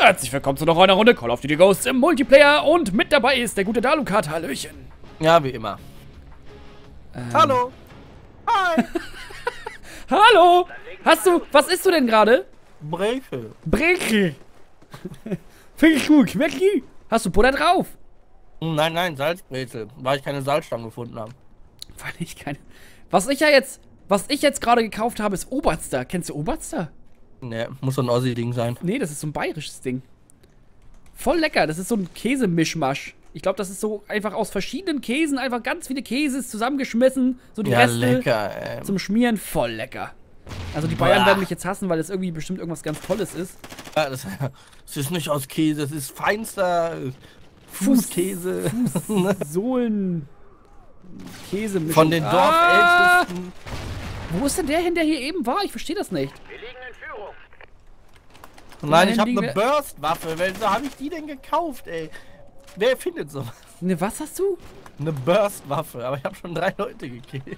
Herzlich willkommen zu noch einer Runde Call of Duty Ghosts im Multiplayer und mit dabei ist der gute Dalukat. Hallöchen. Ja, wie immer. Hallo. Hi. Hallo. Was isst du denn gerade? Brezel. Brezel. Finde ich gut. Schmeckt die? Hast du Butter drauf? Nein, Salzbrezel, weil ich keine Salzstangen gefunden habe. Weil ich keine... Was ich jetzt gerade gekauft habe, ist Oberster. Kennst du Oberster? Ne, muss so ein Ossi-Ding sein. Nee, das ist so ein bayerisches Ding. Voll lecker. Das ist so ein Käsemischmasch. Ich glaube, das ist so einfach aus verschiedenen Käsen, einfach ganz viele Käses zusammengeschmissen. So die Reste lecker, zum Schmieren. Voll lecker. Also die Bayern werden mich jetzt hassen, weil das irgendwie bestimmt irgendwas ganz Tolles ist. Ja, das ist nicht aus Käse, das ist feinster Fußkäse. Sohlen... Käsemischung. Von den Dorfältesten. Wo ist denn der hin, der hier eben war? Ich verstehe das nicht. Wir liegen in Führung. Nein, ich habe eine Burst-Waffe. Wieso habe ich die denn gekauft, ey? Wer findet sowas? Ne, was hast du? Eine Burst-Waffe, aber ich habe schon 3 Leute gekillt.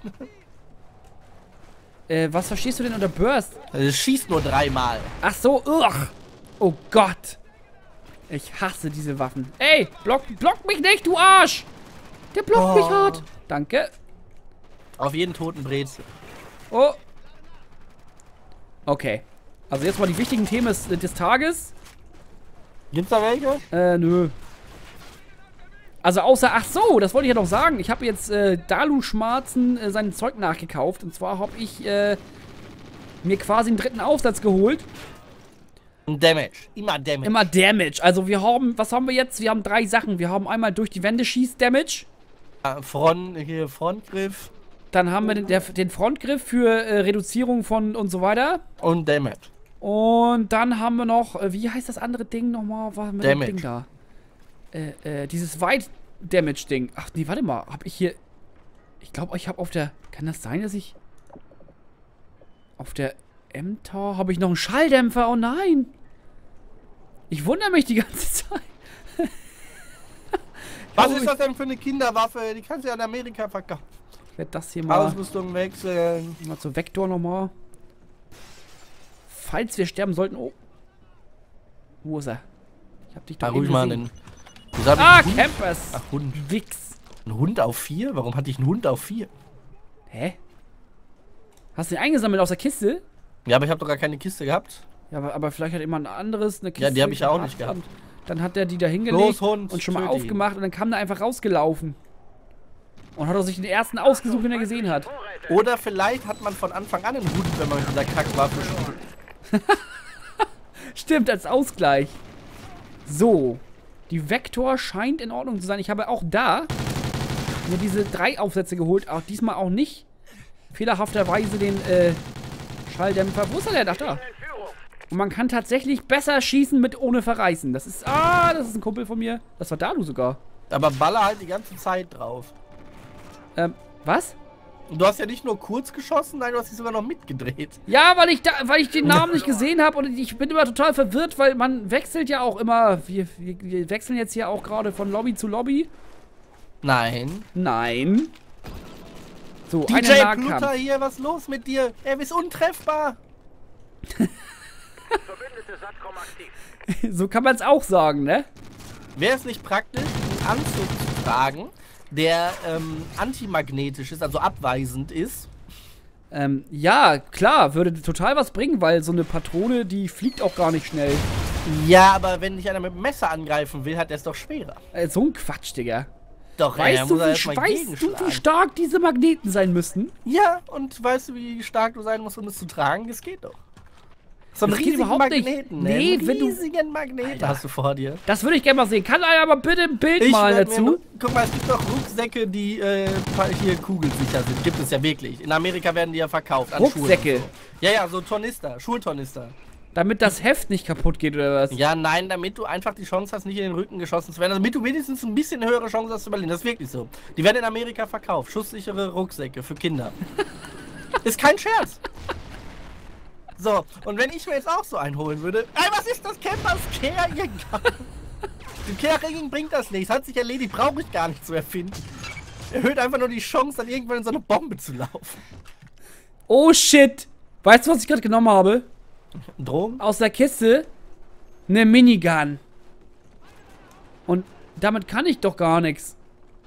Was verstehst du denn unter Burst? Es schießt nur 3-mal. Ach so, ugh. Oh Gott. Ich hasse diese Waffen. Ey, block mich nicht, du Arsch. Der blockt mich hart. Danke. Auf jeden toten Brezel. Oh. Okay. Also jetzt mal die wichtigen Themen des Tages. Gibt's da welche? Nö. Also außer, ach so, das wollte ich ja noch sagen. Ich habe jetzt Dalu Schmarzen sein Zeug nachgekauft. Und zwar habe ich mir quasi einen 3. Aufsatz geholt. Damage. Immer Damage. Immer Damage. Also wir haben, was haben wir jetzt? Wir haben 3 Sachen. Wir haben einmal durch die Wände schießt Damage. Frontgriff. Dann haben wir den Frontgriff für Reduzierung von und so weiter. Und Damage. Und dann haben wir noch, wie heißt das andere Ding nochmal? Was mit dem Damage. Ding da? Dieses Wide-Damage-Ding. Ach nee, warte mal. Hab ich hier... Ich glaube, ich habe auf der... Kann das sein, dass ich... Auf der MTOR habe ich noch einen Schalldämpfer? Oh nein! Ich wundere mich die ganze Zeit. Was ist das denn für eine Kinderwaffe? Die kannst du ja in Amerika verkaufen. Ich werde das hier mal... Ausrüstung wechseln. Mal zur Vektor nochmal. Falls wir sterben sollten... Oh. Wo ist er? Ich hab dich doch ruhig eben mal gesehen. Campers. Ach, Hund. Wix. Ein Hund auf 4? Warum hatte ich einen Hund auf 4? Hä? Hast du den eingesammelt aus der Kiste? Ja, aber ich habe doch gar keine Kiste gehabt. Ja, aber vielleicht hat jemand anderes eine Kiste. Ja, die habe ich ja auch nicht gehabt. Dann hat der die da hingelegt Hund, und schon mal aufgemacht und dann kam der einfach rausgelaufen. Und hat er sich den ersten ausgesucht, den er gesehen hat. Oder vielleicht hat man von Anfang an einen Hund, wenn man mit dieser Kackwaffe spielt. Stimmt, als Ausgleich. So. Die Vektor scheint in Ordnung zu sein. Ich habe auch da mir diese 3 Aufsätze geholt. Auch diesmal auch nicht fehlerhafterweise den Schalldämpfer. Wo ist er denn? Ach, da. Und man kann tatsächlich besser schießen mit ohne Verreißen. Das ist... das ist ein Kumpel von mir. Das war Dalu sogar. Aber baller halt die ganze Zeit drauf. Was? Und du hast ja nicht nur kurz geschossen, nein, du hast dich sogar noch mitgedreht. Ja, weil ich den Namen nicht gesehen habe und ich bin immer total verwirrt, weil man wechselt ja auch immer. Wir wechseln jetzt hier auch gerade von Lobby zu Lobby. Nein. Nein. So, DJ einer Nahkampf. Plutter hier, was ist los mit dir? Er ist untreffbar. Verbündete SATCOM aktiv. So kann man es auch sagen, ne? Wäre es nicht praktisch, einen Anzug zu tragen, der antimagnetisch ist, also abweisend ist? Ja, klar, würde total was bringen, weil so eine Patrone, die fliegt auch gar nicht schnell. Ja, aber wenn dich einer mit dem Messer angreifen will, hat der es doch schwerer. So ein Quatsch, Digga. Doch, Weißt du, wie stark diese Magneten sein müssten? Ja, und weißt du, wie stark du sein musst, um es zu tragen? Das geht doch. So einen Das geht riesigen überhaupt nicht. Magneten, Nee, einen wenn du- riesigen Magneten Alter. hast du vor dir. Das würde ich gerne mal sehen. Kann einer aber bitte ein Bild malen werd mir dazu? guck mal, es gibt doch Rucksäcke, die hier kugelsicher sind. Gibt es ja wirklich. In Amerika werden die ja verkauft. An Rucksäcke? Schulen und so. Ja, so Tornister, Schultornister. Damit das Heft nicht kaputt geht, oder was? Ja, nein, damit du einfach die Chance hast, nicht in den Rücken geschossen zu werden. Damit du wenigstens ein bisschen höhere Chance hast zu überleben. Das ist wirklich so. Die werden in Amerika verkauft. Schusssichere Rucksäcke für Kinder. Ist kein Scherz. So, und wenn ich mir jetzt auch so einen holen würde... Ey, was ist das? Campers Care? Dem Care-Rigging bringt das nichts. Hat sich erledigt. Brauche ich gar nicht zu erfinden. Erhöht einfach nur die Chance, dann irgendwann in so eine Bombe zu laufen. Oh shit! Weißt du, was ich gerade genommen habe? Drogen? Aus der Kiste Eine Minigun. Und damit kann ich doch gar nichts.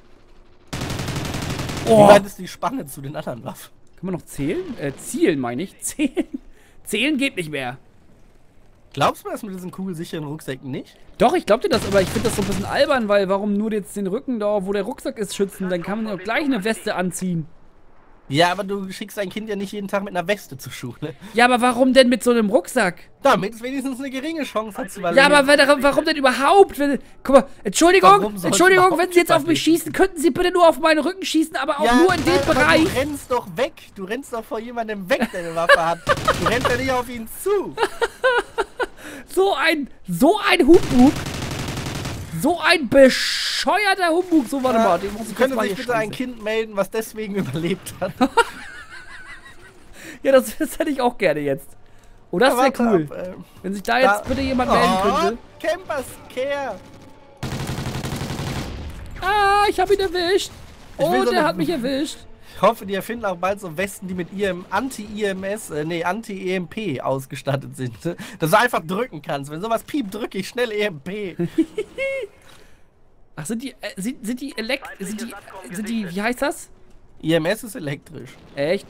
Wie Oh. weit ist die Spanne zu den anderen Waffen? Kann man noch zählen? Zielen meine ich. Zählen. Zählen geht nicht mehr. Glaubst du das mit diesen kugelsicheren Rucksäcken nicht? Doch, ich glaub dir das, aber ich finde das so ein bisschen albern, weil warum nur jetzt den Rücken da, wo der Rucksack ist, schützen? Dann kann man doch gleich eine Weste anziehen. Ja, aber du schickst dein Kind ja nicht jeden Tag mit einer Weste zur Schule. Ja, aber warum denn mit so einem Rucksack? Damit es wenigstens eine geringe Chance hat zu überleben. Ja, aber warum denn überhaupt? Guck mal, Entschuldigung, Warum soll's Entschuldigung, wenn überhaupt Sie jetzt auf mich überleben? schießen, könnten Sie bitte nur auf meinen Rücken schießen, aber auch Ja, nur in dem nein, aber Bereich. Du rennst doch weg. Du rennst doch vor jemandem weg, der eine Waffe hat. Du rennst ja nicht auf ihn zu. So ein Humbug. So ein bescheuerter Humbug. So, warte mal, den muss ich jetzt Könnte mal sich hier bitte ein schmeißen. Kind melden, was deswegen überlebt hat. Ja, das hätte ich auch gerne jetzt. Oh, das wäre Warte cool. ab, Wenn sich da jetzt bitte jemand melden könnte. Campers Care. Ah, ich habe ihn erwischt. Ich will Oh, so der eine- hat mich erwischt. Ich hoffe, die erfinden auch bald so Westen, die mit ihrem Anti-EMP ausgestattet sind. Dass du einfach drücken kannst. Wenn sowas piept, drücke ich schnell EMP. Ach, sind die, wie heißt das? IMS ist elektrisch. Echt?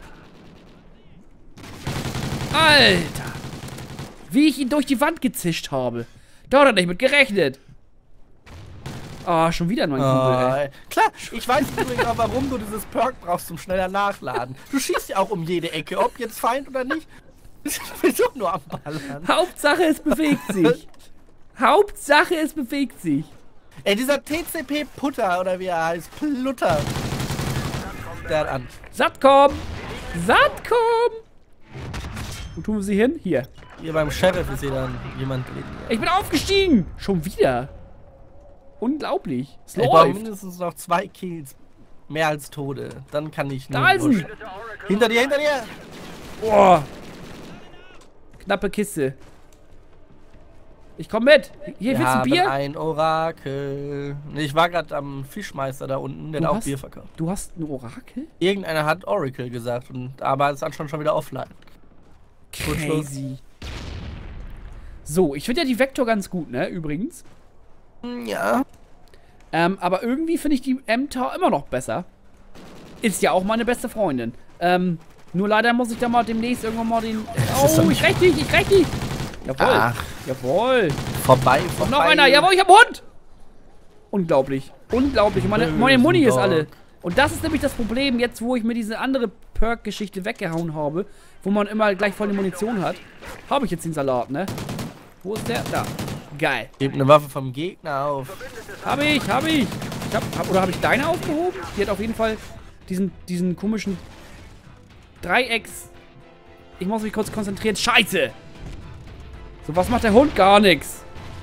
Alter! Wie ich ihn durch die Wand gezischt habe. Da hat er nicht mit gerechnet. Ah, schon wieder mein Kugel, ey. Klar, ich weiß übrigens auch, warum du dieses Perk brauchst zum schneller Nachladen. Du schießt ja auch um jede Ecke, ob jetzt Feind oder nicht. Ich will doch nur am Ballern. Hauptsache, es bewegt sich. Hauptsache, es bewegt sich. Ey, dieser TCP-Putter, oder wie er heißt, Plutter. Der hat an. Satcom! Satcom! Wo tun wir sie hin? Hier. Hier beim Sheriff ist hier dann jemand drin. Ich bin aufgestiegen! Schon wieder. Unglaublich. Es Ich brauche läuft. mindestens noch 2 Kills. Mehr als Tode. Dann kann ich nur. Da ist pushen. ein. Hinter dir, hinter dir! Boah. Knappe Kiste. Ich komm mit. Hier, willst du ein Bier? Ein Orakel. Ich war gerade am Fischmeister da unten, der Du hat auch hast- Bier verkauft. Du hast ein Orakel? Irgendeiner hat Oracle gesagt, aber es ist schon wieder offline. Gut, Schluss. Crazy. So, ich finde ja die Vector ganz gut, ne, übrigens. Ja. Aber irgendwie finde ich die MTAR immer noch besser. Ist ja auch meine beste Freundin. Nur leider muss ich da mal demnächst irgendwann mal den... ist doch Oh, nicht- ich räch dich, Jawohl. Ach. Jawohl. Vorbei. Und noch einer. Jawohl, ich hab einen Hund. Unglaublich. Unglaublich. Und meine Muni ist Dog. alle. Und das ist nämlich das Problem, jetzt wo ich mir diese andere Perk-Geschichte weggehauen habe, wo man immer gleich voll die Munition hat, habe ich jetzt den Salat, ne? Wo ist der? Da. Geil. Gebt eine Waffe vom Gegner auf. Hab ich. Oder habe ich deine aufgehoben? Die hat auf jeden Fall diesen komischen Dreiecks... Ich muss mich kurz konzentrieren. Scheiße! So, was macht der Hund? Gar nichts.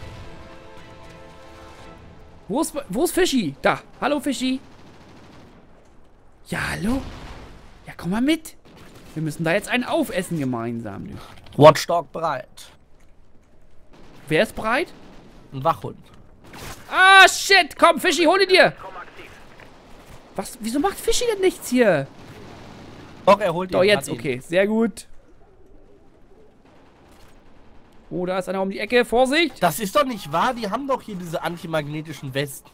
Wo ist Fischi? Da. Hallo, Fischi. Ja, hallo? Ja, komm mal mit. Wir müssen da jetzt einen aufessen gemeinsam. Du. Watchdog bereit. Wer ist bereit? Ein Wachhund. Ah, shit. Komm, Fischi, hol ihn dir. Was? Wieso macht Fischi denn nichts hier? Doch, er holt ihn. Doch, jetzt. hat ihn. Okay, sehr gut. Oh, da ist einer um die Ecke. Vorsicht. Das ist doch nicht wahr, die haben doch hier diese antimagnetischen Westen.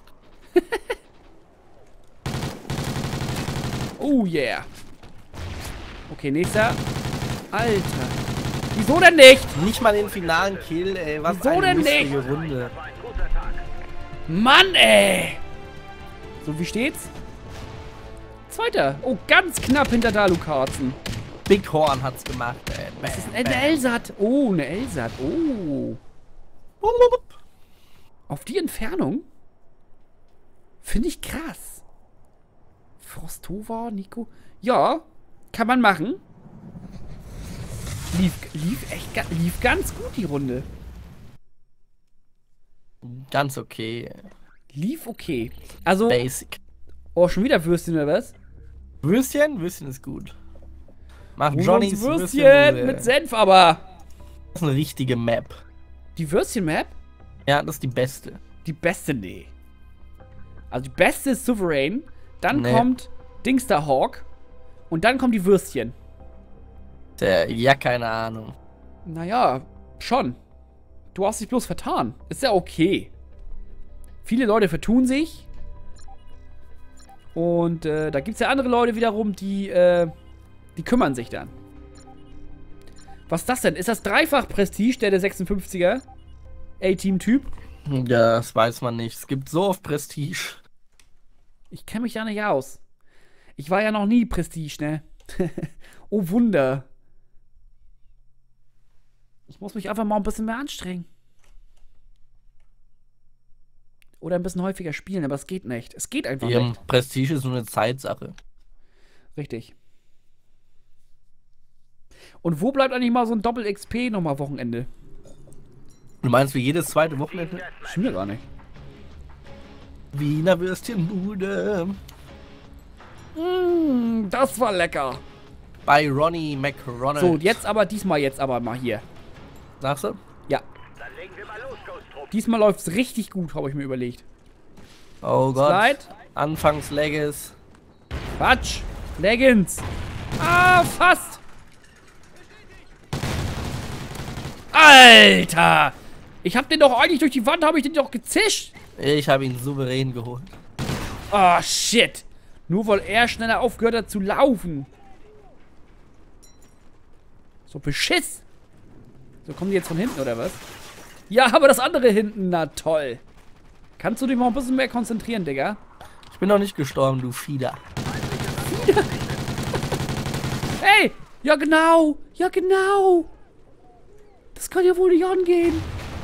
Oh, yeah. Okay, nächster. Alter. Wieso denn nicht? Nicht mal den finalen Kill, ey. Was Wieso eine denn lustige nicht? Runde. Mann, ey. So, wie steht's? Zweiter. Oh, ganz knapp hinter Dalukarzen. Big Horn hat's gemacht, ey. Das ist eine Elsat. Oh, eine Elsat. Oh. Auf die Entfernung? Finde ich krass. Frostova, Nico. Ja, kann man machen. Lief ganz gut die Runde. Ganz okay. Lief okay. Also, Basic. oh, schon wieder Würstchen oder was? Würstchen? Würstchen ist gut. Mach Hol Johnnys uns Würstchen Würstchenbude. mit Senf, aber. Das ist eine richtige Map. Die Würstchen-Map? Ja, das ist die beste. Die beste, nee. Also die beste ist Souverän. Dann Nee. kommt Dingster Hawk. Und dann kommen die Würstchen. Ja, keine Ahnung. Naja, schon. Du hast dich bloß vertan. Ist ja okay. Viele Leute vertun sich. Und da gibt es ja andere Leute wiederum, die kümmern sich dann. Was ist das denn? Ist das dreifach Prestige, der 56er? A-Team-Typ? Ja, das weiß man nicht. Es gibt so oft Prestige. Ich kenne mich da nicht aus. Ich war ja noch nie Prestige, ne? Oh Wunder. Ich muss mich einfach mal ein bisschen mehr anstrengen. Oder ein bisschen häufiger spielen, aber es geht nicht. Es geht einfach nicht. Prestige ist nur eine Zeitsache. Richtig. Und wo bleibt eigentlich mal so ein Doppel-XP nochmal Wochenende? Du meinst wie jedes zweite Wochenende? Stimmt ja gar nicht. Wiener Würstchenbude. Das war lecker. Bei Ronnie McRonald. So, diesmal mal hier. Sagst du? Ja. Dann legen wir mal los, Ghost Trupp. Diesmal läuft's richtig gut, habe ich mir überlegt. Oh Gott. Slide. Anfangs Legges. Quatsch. Leggings. Ah, fast. Alter. Ich hab den doch eigentlich durch die Wand, habe ich den doch gezischt. Ich habe ihn souverän geholt. Oh, shit. Nur weil er schneller aufgehört hat zu laufen. So beschiss. So, kommen die jetzt von hinten, oder was? Ja, aber das andere hinten, na toll. Kannst du dich mal ein bisschen mehr konzentrieren, Digga? Ich bin noch nicht gestorben, du Fieder. Hey, ja genau. Ja genau. Das kann ja wohl nicht angehen.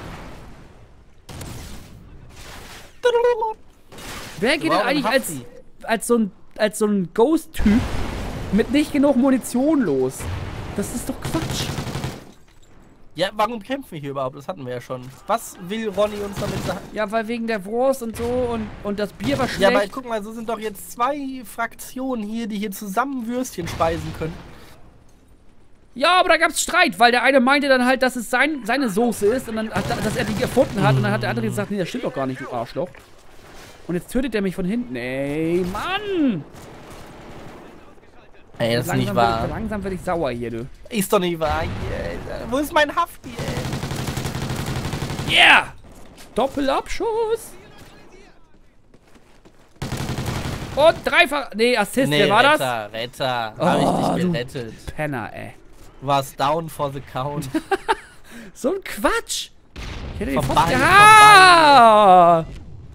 Wer geht denn eigentlich als so ein Ghost-Typ mit nicht genug Munition los? Das ist doch Quatsch. Ja, warum kämpfen wir hier überhaupt? Das hatten wir ja schon. Was will Ronny uns damit sagen? Ja, weil wegen der Wurst und so und das Bier war schlecht. Ja, aber guck mal, so sind doch jetzt zwei Fraktionen hier, die hier zusammen Würstchen speisen können. Ja, aber da gab's Streit, weil der eine meinte dann halt, dass es seine Soße ist und dann dass er die erfunden hat und dann hat der andere gesagt, nee, das stimmt doch gar nicht, du Arschloch. Und jetzt tötet er mich von hinten. Ey, Mann! Ey, das ist nicht wahr. Langsam werde ich sauer hier, du. Ist doch nicht wahr. Yeah. Wo ist mein Hafti, ey? Yeah! Doppelabschuss! Und dreifach... Nee, Assist, wer war das? Retter. Oh, Hab ich dich gerettet. Penner, ey. Du warst down for the count. So ein Quatsch! Ich hätte den Vorbei, Ah!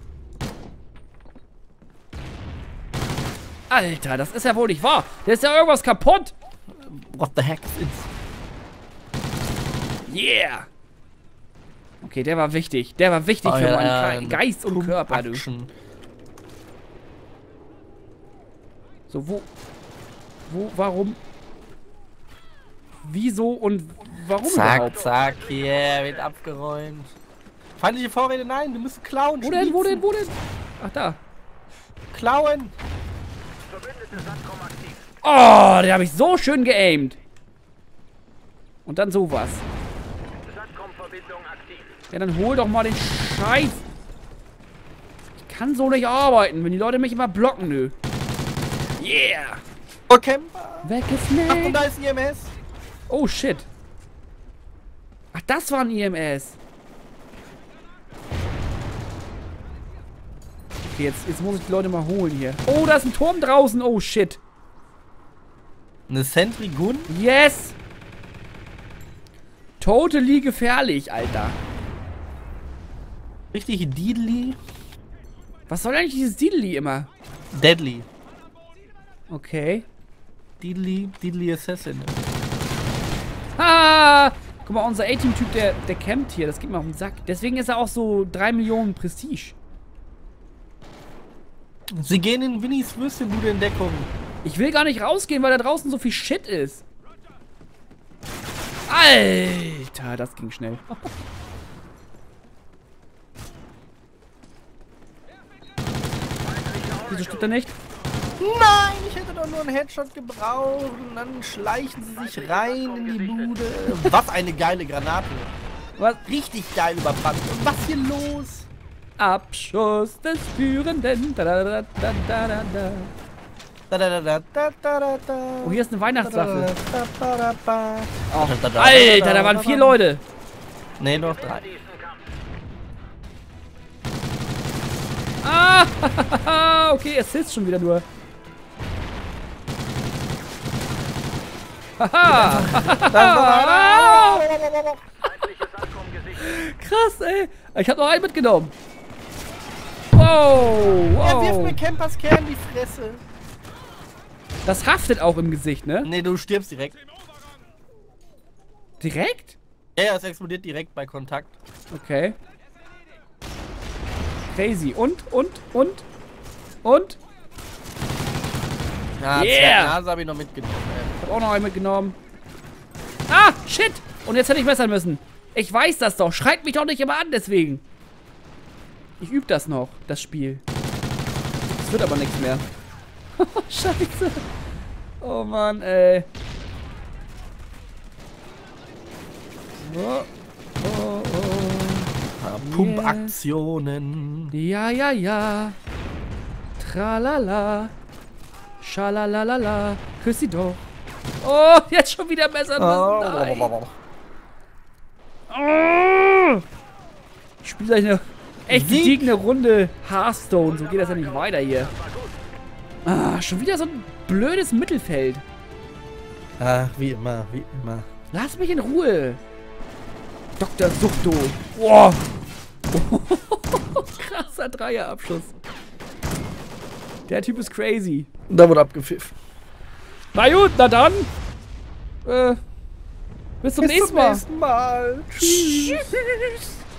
Alter, das ist ja wohl nicht wahr. Da ist ja irgendwas kaputt. What the heck is Yeah! Okay, der war wichtig. Der war wichtig für meinen Geist und Körper, du. So, warum? Wieso und warum überhaupt? Zack, hier, wird abgeräumt. Feindliche Vorräte, nein, du musst klauen. Wo denn? Ach, da. Klauen. Verbündete SATCOM aktiv. Oh, den habe ich so schön geaimt. Und dann sowas. SATCOM-Verbindung aktiv. Ja, dann hol doch mal den Scheiß. Ich kann so nicht arbeiten, wenn die Leute mich immer blocken, nö. Yeah! Oh, Camper. Weggesnackt. Ach, und da ist ein IMS. Oh, shit. Ach, das war ein IMS. Okay, jetzt muss ich die Leute mal holen hier. Oh, da ist ein Turm draußen. Oh, shit. Eine Sentry Gun? Yes! Totally gefährlich, Alter. Richtig Deadly. Was soll eigentlich dieses Diddly immer? Deadly. Okay. Deadly Assassin. Ha! Guck mal, unser A-Team-Typ, der campt hier. Das geht mir auf den Sack. Deswegen ist er auch so 3 Millionen Prestige. Sie gehen in Winnies Würstchenbude in Deckung. Ich will gar nicht rausgehen, weil da draußen so viel Shit ist. Alter, das ging schnell. Wieso steht er nicht? Nein, ich hätte doch nur einen Headshot gebraucht. Und dann schleichen sie sich rein in die Bude. Was eine geile Granate. Was? Richtig geil überbrannt. Und was hier los? Abschuss des Führenden. Da, da, da, da, da, da, da. Oh, hier ist eine Weihnachtswaffe. Oh, Alter, da waren 4 Leute. Nee, noch 3. Ah, okay, Assist schon wieder nur. Haha. Feindliches Satcom gesichtet. Krass, ey. Ich hab noch einen mitgenommen. Wow, Er wirft mir wow. Campers Kern in die Fresse. Das haftet auch im Gesicht, ne? Nee, du stirbst direkt. Direkt? Ja, es explodiert direkt bei Kontakt. Okay. Crazy. Und? Ja, Yeah. Nase habe ich noch mitgenommen. Ich hab auch noch einen mitgenommen. Ah, shit. Und jetzt hätte ich messern müssen. Ich weiß das doch. Schreit mich doch nicht immer an, deswegen. Ich übe das noch, das Spiel. Das wird aber nichts mehr. Scheiße. Oh Mann, ey. Oh, oh, oh. Pumpaktionen. Ja. Tralala. Schalalalala. Küss sie doch. Oh, jetzt schon wieder messern müssen. Nein. Oh. Ich spiele gleich eine echt Sieg. gediegene Runde Hearthstone. So geht das ja nicht weiter hier. Ah, schon wieder so ein blödes Mittelfeld. Ach, wie immer. Lass mich in Ruhe. Dr. Suchto. Boah. Krasser Dreierabschuss. Der Typ ist crazy. Da wurde abgepfiffen. Na gut, na dann. Bis zum nächsten Mal. Tschüss. Tschüss.